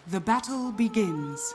The battle begins.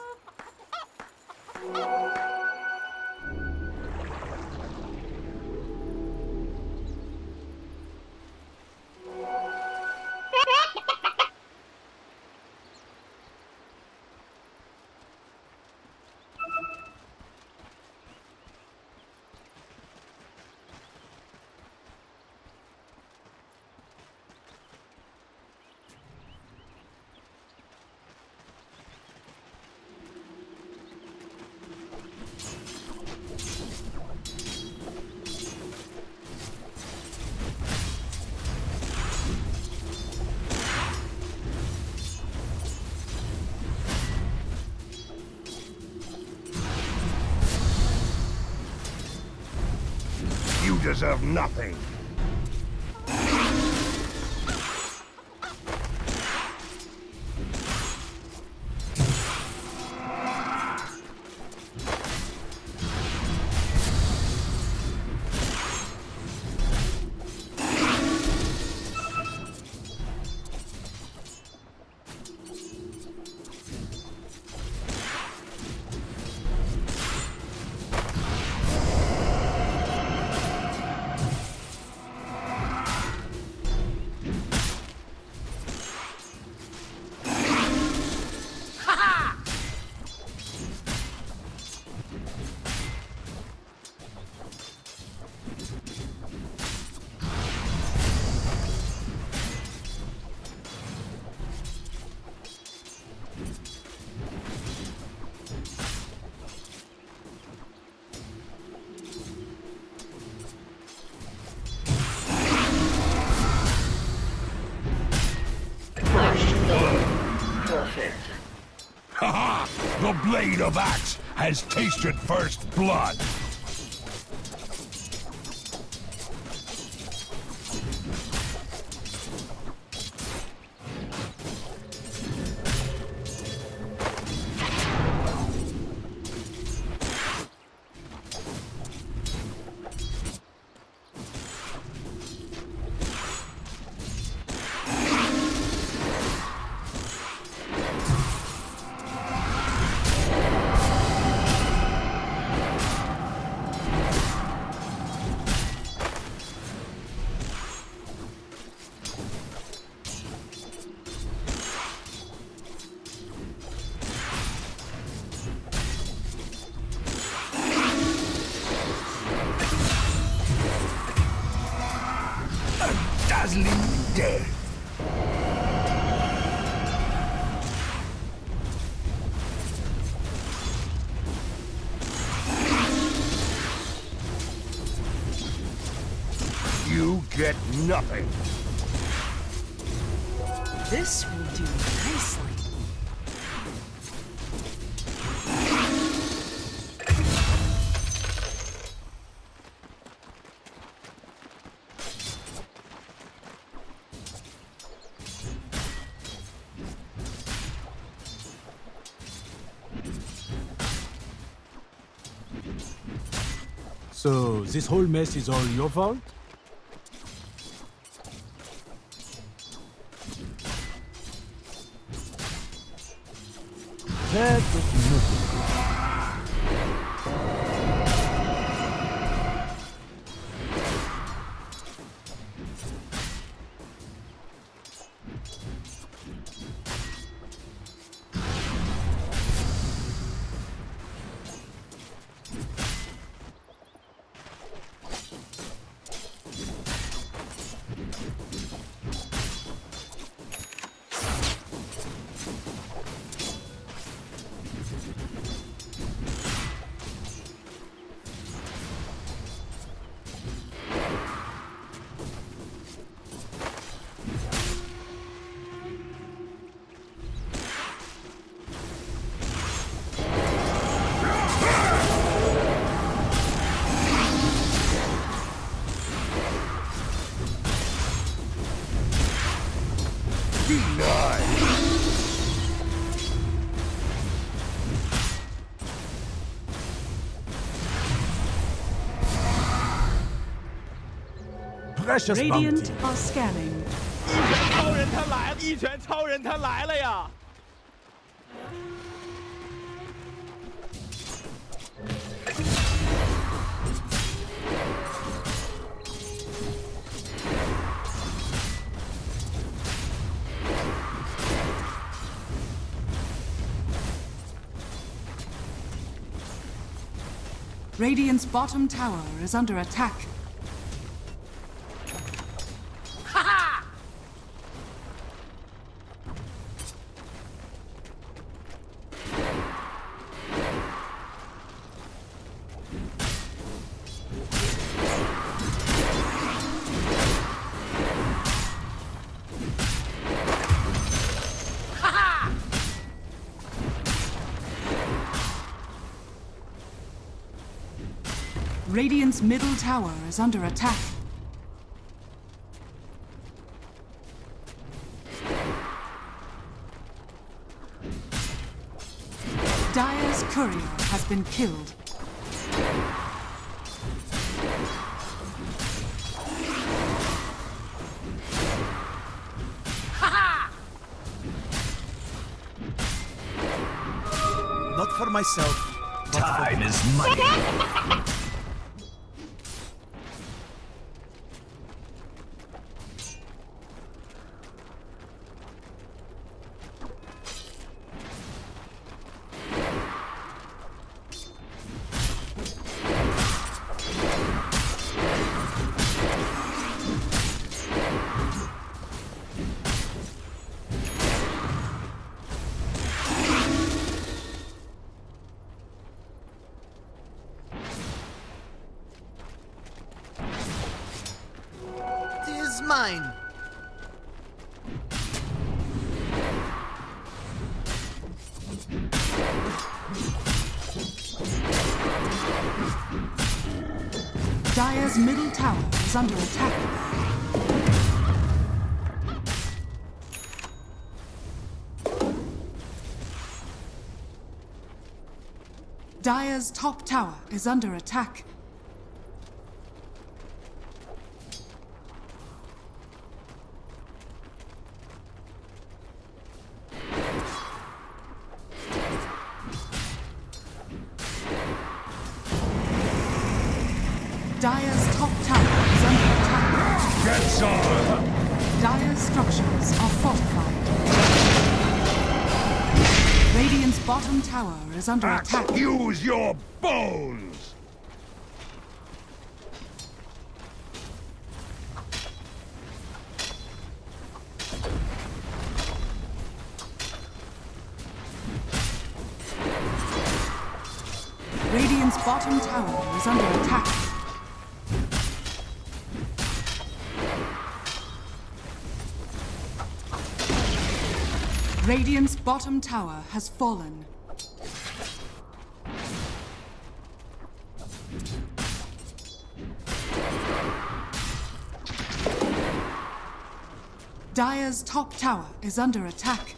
You deserve nothing. Haha! The blade of axe has tasted first blood! Dazzling death. You get nothing. This will do nicely. So, this whole mess is all your fault? That was nothing. Precious Radiant bounty. are scanning. 一拳超人他来了，一拳超人他来了呀！ Radiant's bottom tower is under attack. Radiant's middle tower is under attack. Dire's courier has been killed. Not for myself. Time is money. Mine. Dire's middle tower is under attack. Dire's top tower is under attack. Dire's top tower is under attack. Get some! Dire's structures are fortified. Radiant's bottom tower is under attack. Use your bones! Radiant's bottom tower is under attack. Radiant's bottom tower has fallen. Dire's top tower is under attack.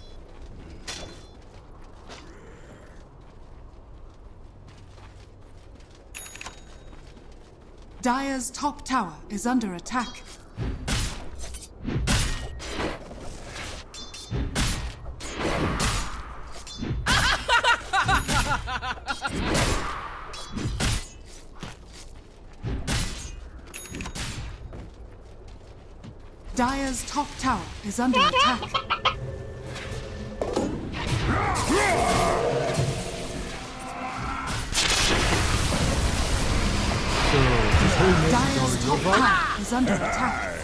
Dire's top tower is under attack. Dire's top tower is under attack. Dire's top tower is under attack.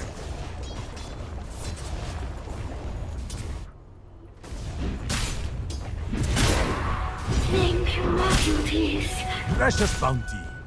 Thank you, masterpiece. Precious bounty.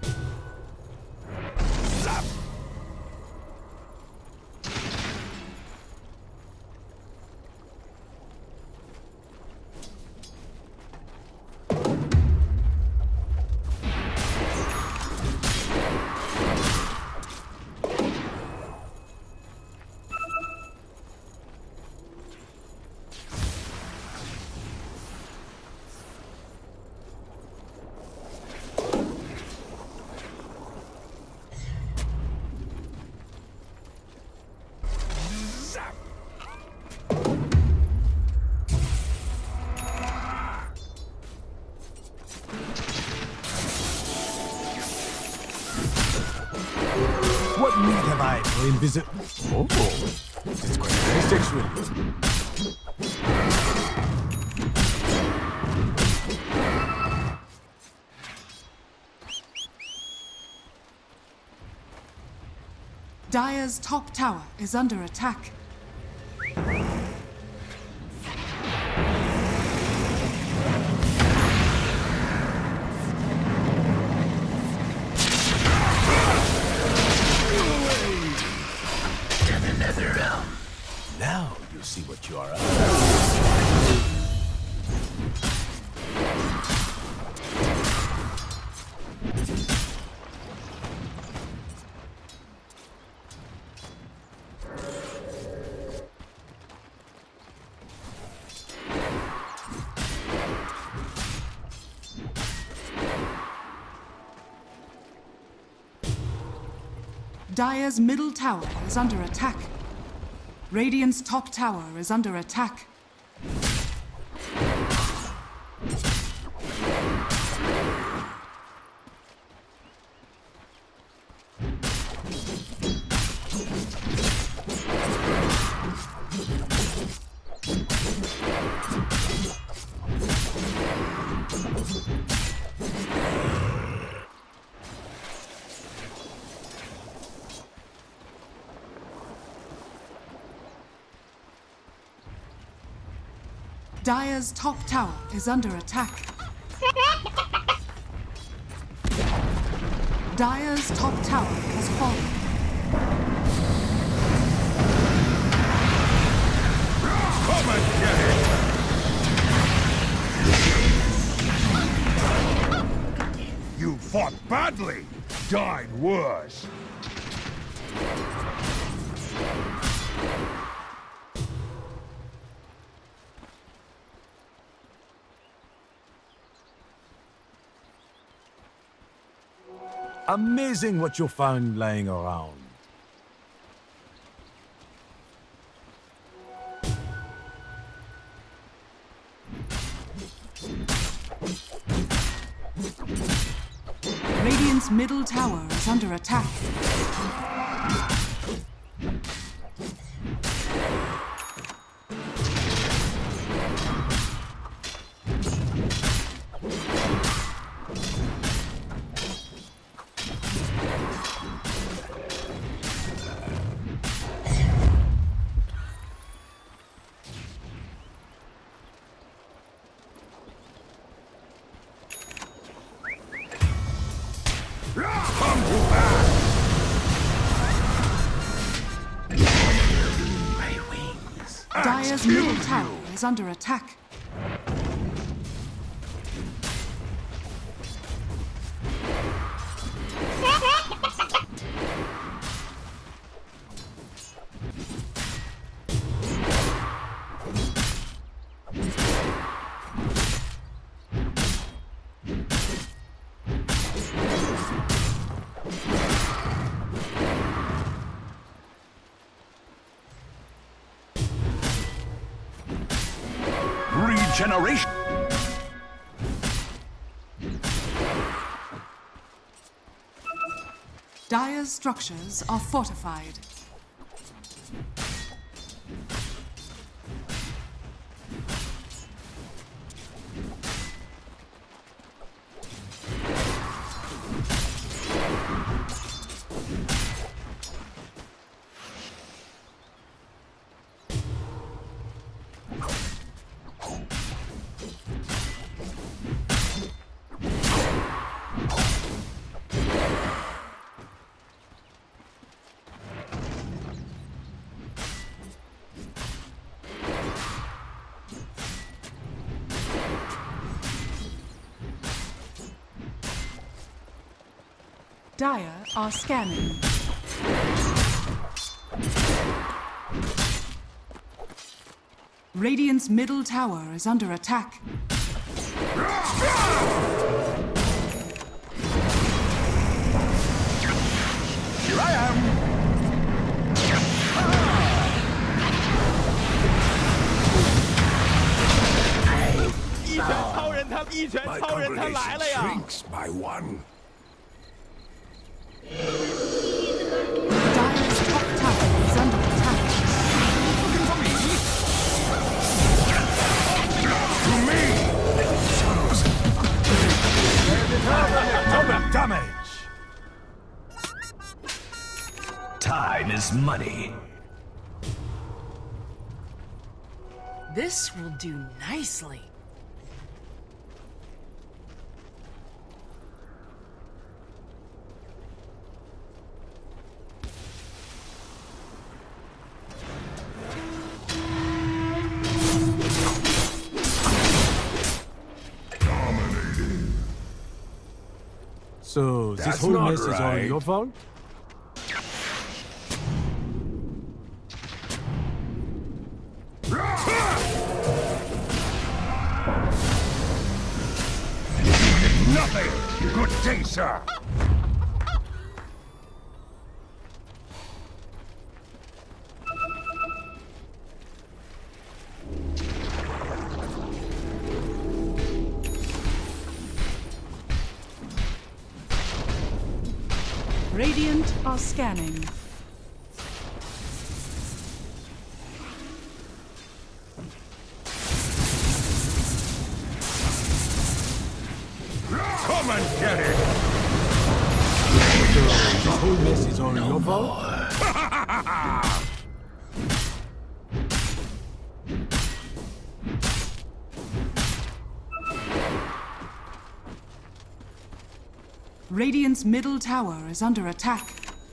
What need have I for invisible? Oh, it's quite very sexual. Dire's top tower is under attack. To the nether realm. Now you see what you are up. Dire's middle tower is under attack. Radiant's top tower is under attack. Dire's top tower is under attack. Dire's top tower has fallen. Come and get it! You fought badly, died worse. Amazing what you'll find laying around. Radiant's middle tower is under attack. Dire's middle tower is under attack. Regeneration. Dire's structures are fortified. Dire are scanning. Radiant's middle tower is under attack. Here I am. My congregation shrinks by one. Dire's top tower is under attack. To me. Double damage! Time is money. This will do nicely. So, this That's whole not mess is all right. your fault? Nothing! Good day, sir! Radiant are scanning. Come and get it! So, this whole mess is all your fault? Radiant's middle tower is under attack.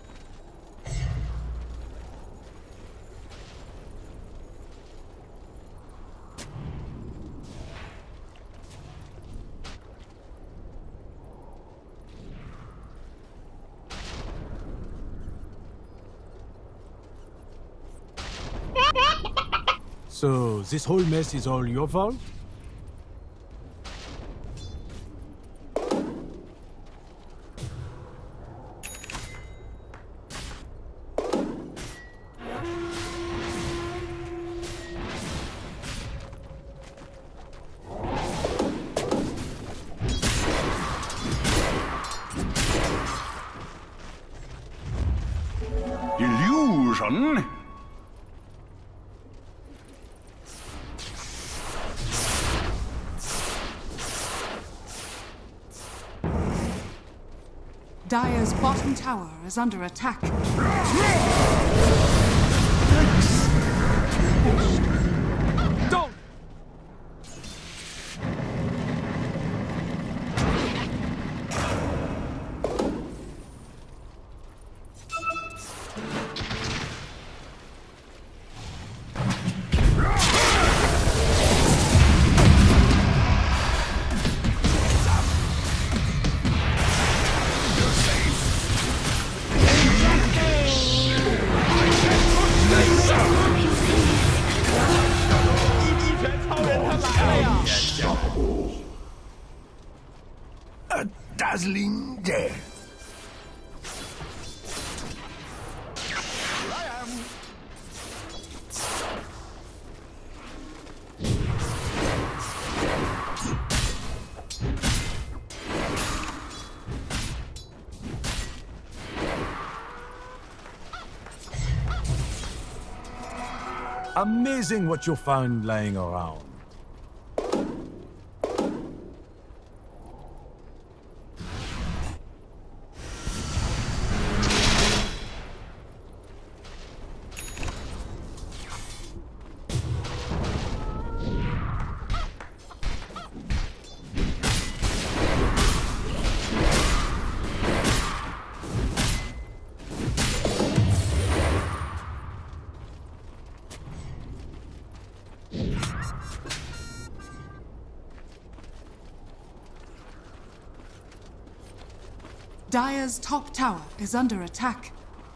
So, this whole mess is all your fault? Illusion? Dire's bottom tower is under attack. Don't! A dazzling death. Amazing what you found lying around. Dire's top tower is under attack.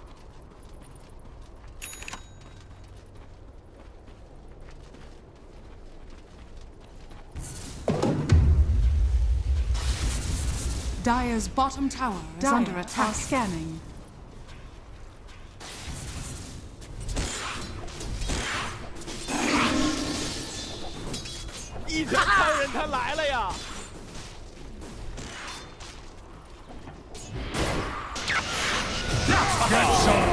Dire's bottom tower is under attack. Scanning. Get some!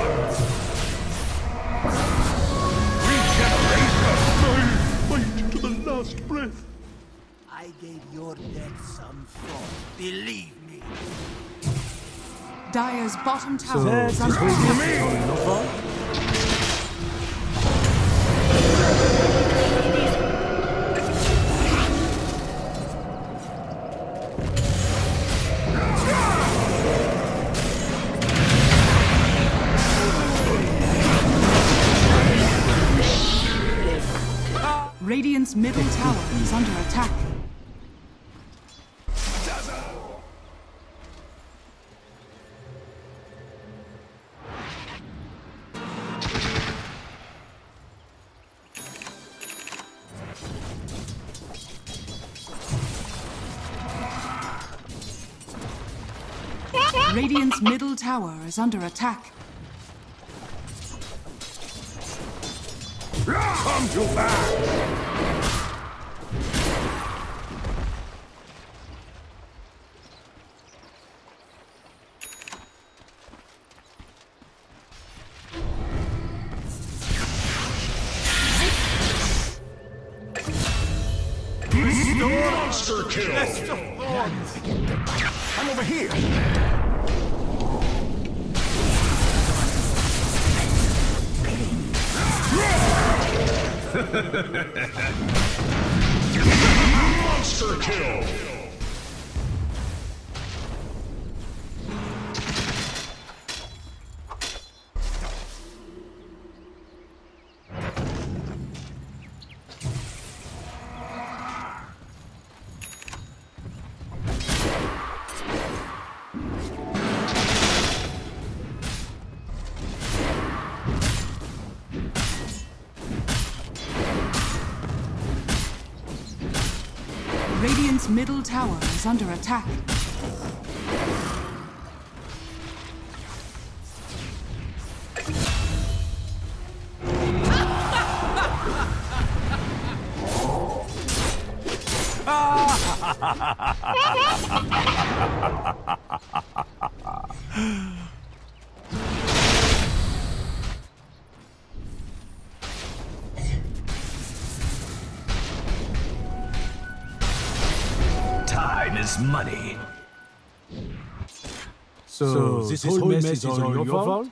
Regeneration! Fight to the last breath. I gave your death some thought, believe me. Dire's bottom So tower this is whole under mess attack. is all your fault? Radiant's middle tower is under attack. Radiant's middle tower is under attack. Come to pass! Monster kill! I'm over here! Monster kill! Radiant's middle tower is under attack. Time is money. So this whole mess is all your fault?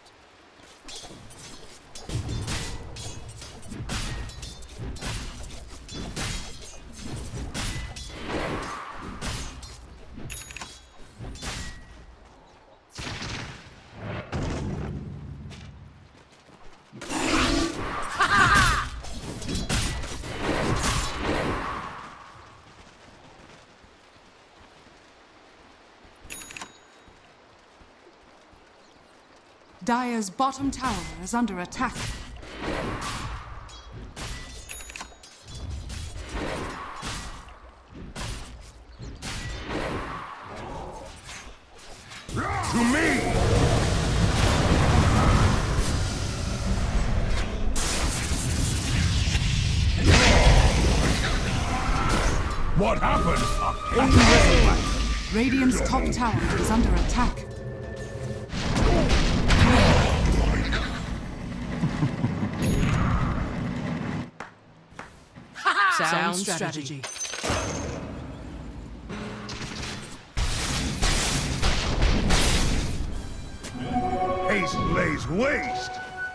Dire's bottom tower is under attack. To me! What happened? Radiant's top tower is under attack. Sound strategy. Haste lays waste!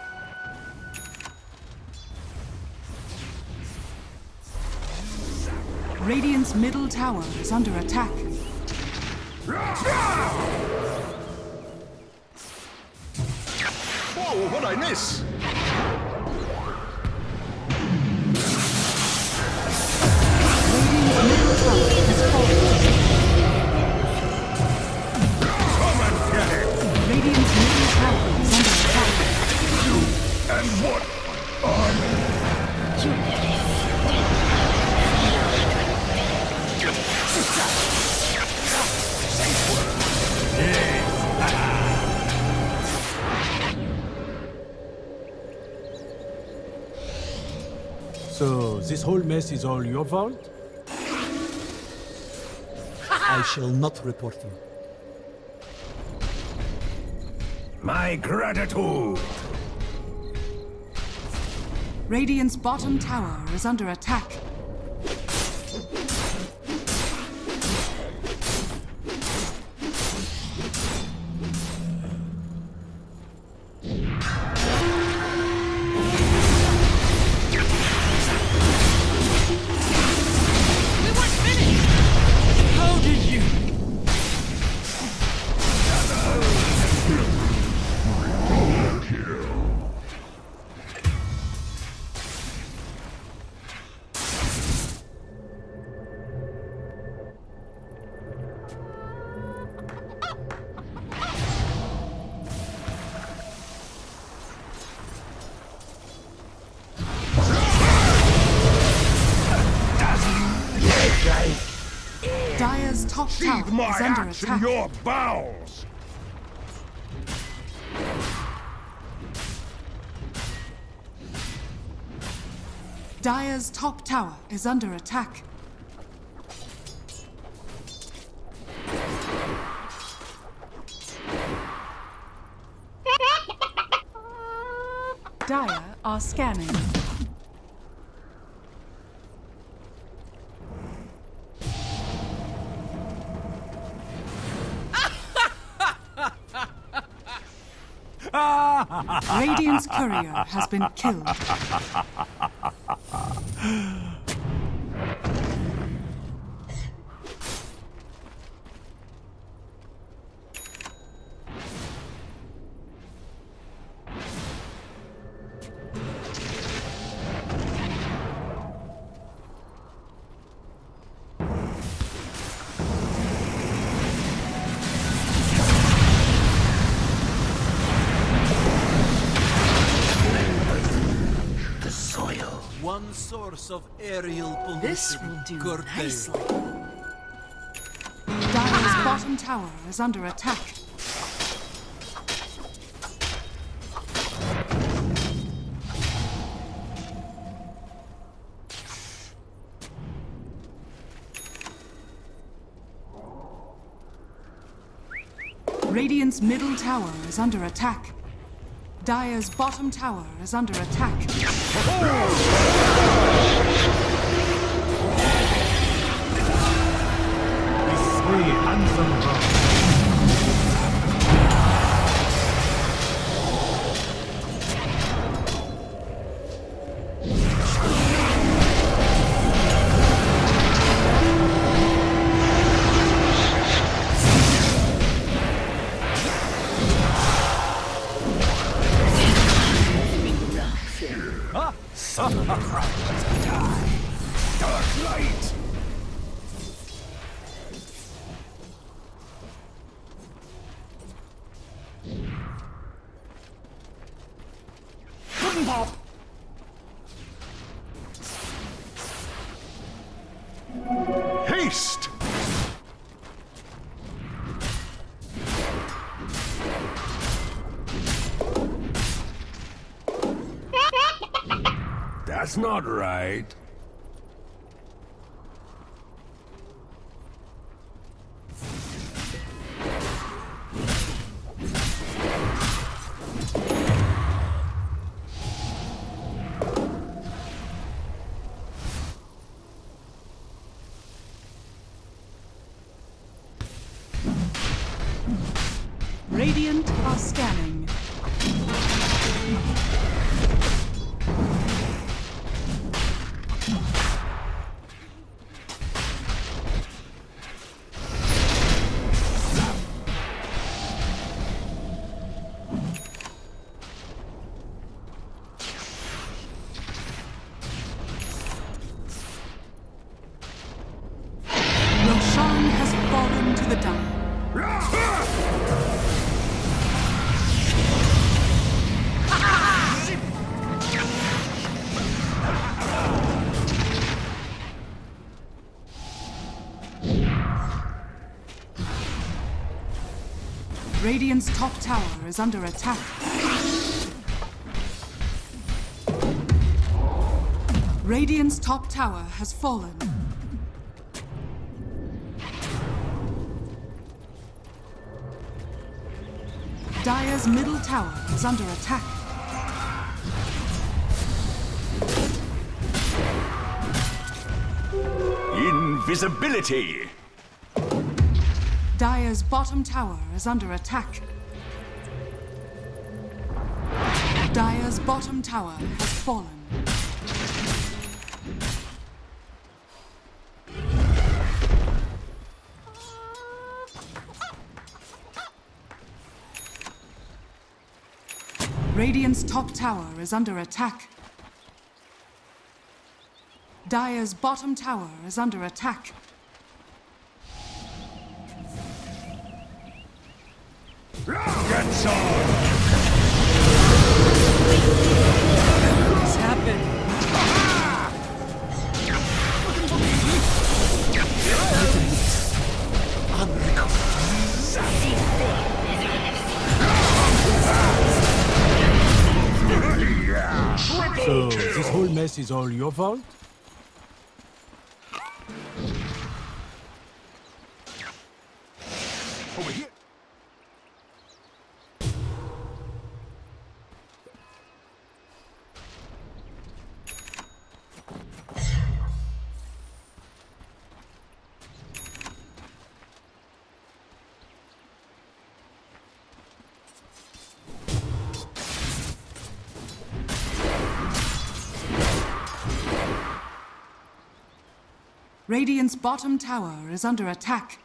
Radiant's middle tower is under attack. Whoa, what'd I miss? Radiant's middle tower has fallen. Come and get it! Radiant's middle tower is under attack. And what? So this whole mess is all your fault? I shall not report you. My gratitude! Radiant's bottom tower is under attack. top Sheathe tower my is under axe in attack. your bowels! Dire's top tower is under attack. Dire are scanning. Radiant's courier has been killed. One source of aerial pollution. This will do Corte. nicely. Dire's bottom tower is under attack. Radiant's middle tower is under attack. Dire's bottom tower is under attack. These three handsome brothers. Dark light! Pop! Haste! That's not right. Radiant are scanning. Roshan has fallen to the Dire. Radiant's top tower is under attack. Radiant's top tower has fallen. Dire's middle tower is under attack. Invisibility! Dire's bottom tower is under attack. Dire's bottom tower has fallen. Radiant's top tower is under attack. Dire's bottom tower is under attack. Get some! What's happened? whole mess is all your fault? Over here. Radiant's bottom tower is under attack.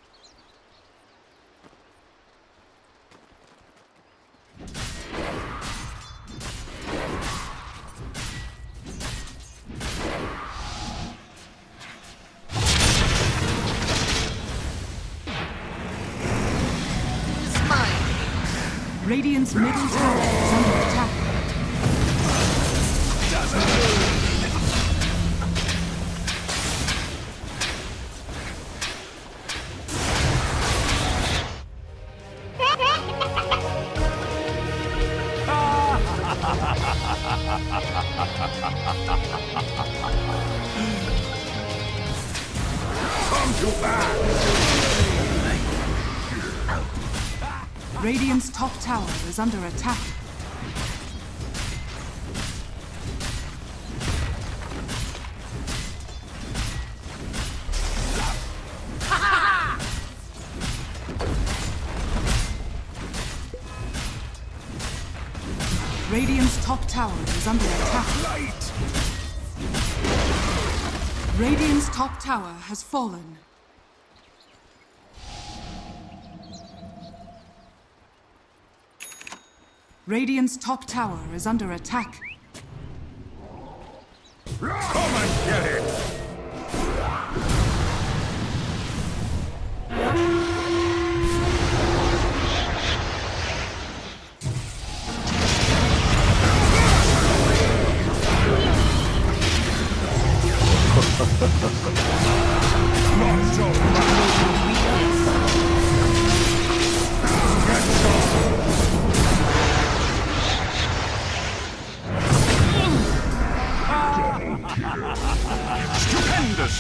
Radiant's middle tower is under attack. Come to back! Radiant's top tower is under attack. Radiant's top tower is under attack. Light! Radiant's top tower has fallen. Radiant's top tower is under attack. Come and get it! Not so fast! Get some! Stupendous!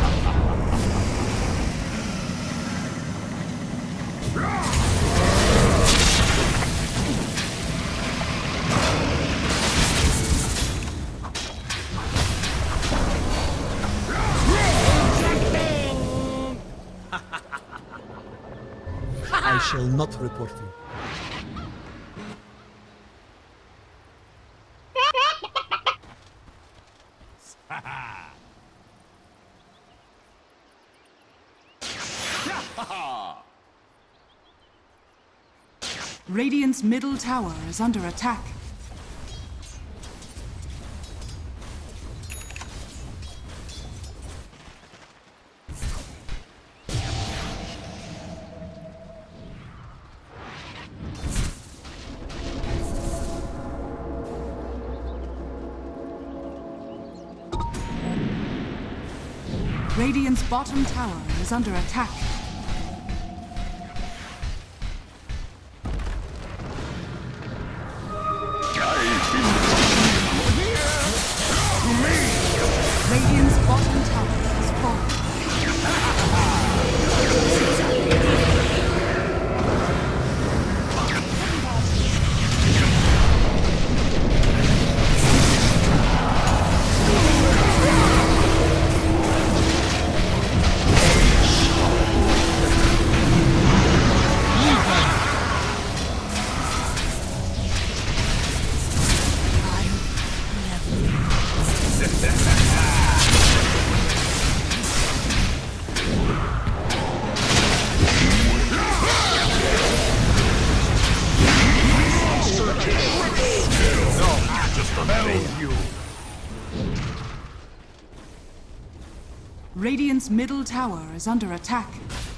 I shall not report you. Radiant's middle tower is under attack. Radiant's bottom tower is under attack. Radiant's bottom tower has fallen. Radiant's middle tower is under attack.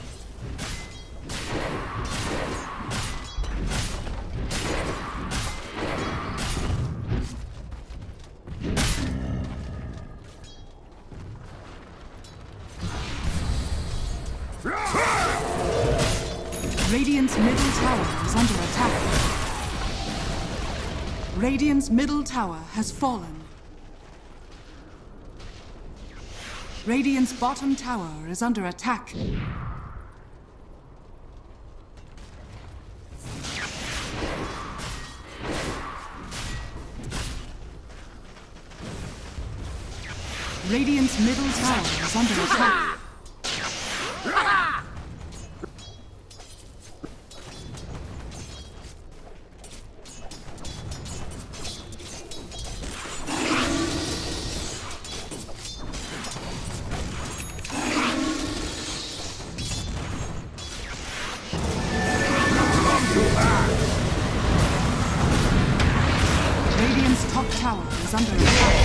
Radiant's middle tower is under attack. Radiant's middle tower has fallen. Radiant's bottom tower is under attack. Radiant's middle tower is under attack. Radiant's top tower is under attack.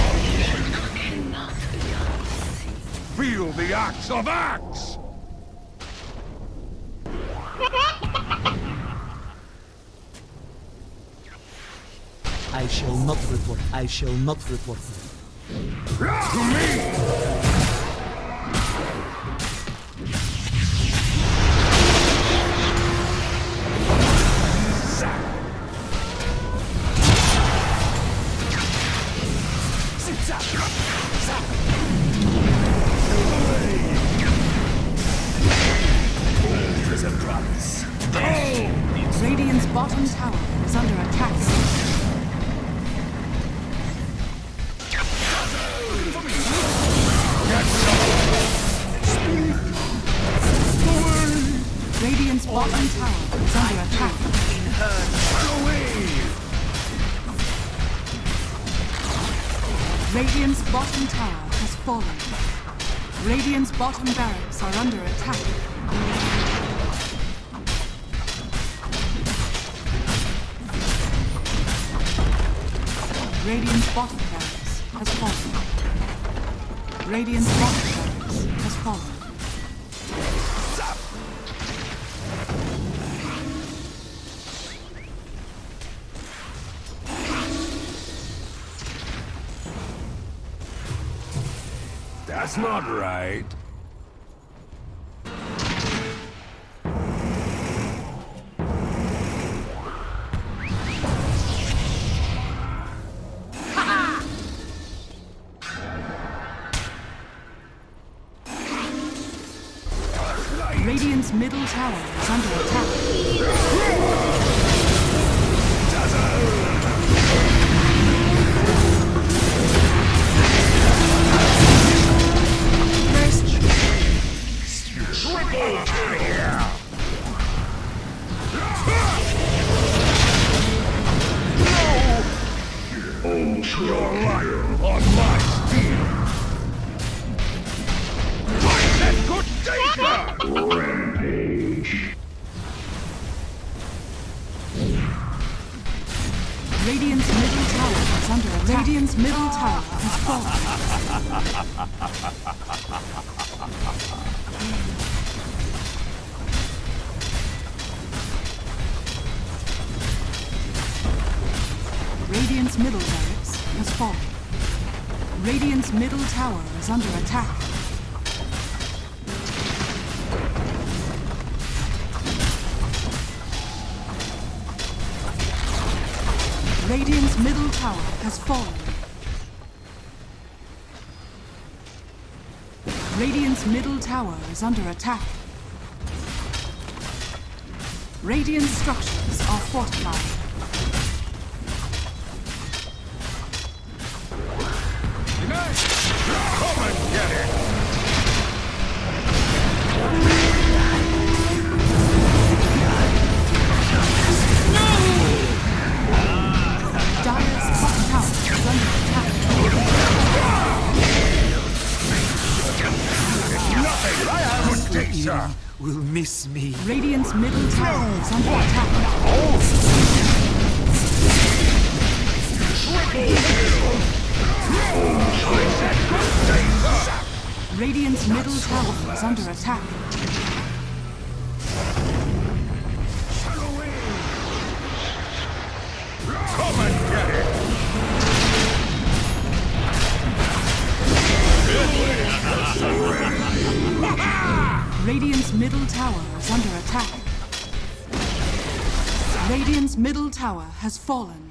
Feel the axe of axe! I shall not report. I shall not report. To me! Radiant's bottom tower is under attack. Radiant's bottom tower is under attack. Radiant's bottom tower has fallen. Radiant's bottom barracks are under attack. Radiant's bottom barracks has fallen. Radiant's bottom barracks has fallen. That's not right. Radiant's middle tower is under attack. Your life on my steel! Good danger! Rampage! Radiant's middle tower is under attack. Radiant's middle tower has fallen. Radiant's middle barracks has fallen. Radiant's middle tower is under attack. Radiant's middle tower has fallen. Radiant's middle tower is under attack. Radiant structures are fortified. Come and get it! Dire's top tower is under attack. Nothing! Good day, sir! Will miss me. Radiant's middle tower is under attack. Radiant's middle tower is under attack. Come and get it! Radiant's middle tower is under attack. Radiant's middle tower has fallen.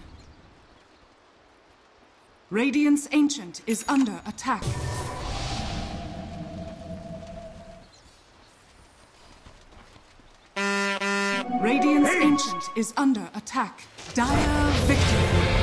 Radiant's Ancient is under attack. Radiant's Ancient is under attack. Dire victory.